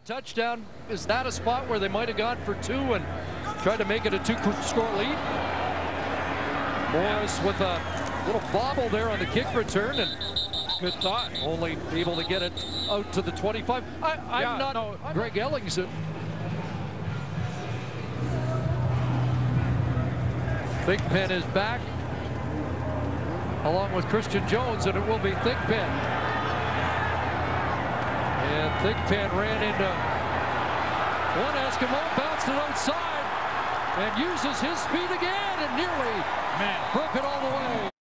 touchdown. Is that a spot where they might have gone for two and tried to make it a two-score lead? Morris with a little bobble there on the kick return, and good thought. Only able to get it out to the 25. I'm not Greg Ellingson. Thigpen is back, along with Christian Jones, and it will be Thigpen. And Thigpen ran into one Eskimo, bounced it outside, and uses his speed again, and nearly broke it all the way.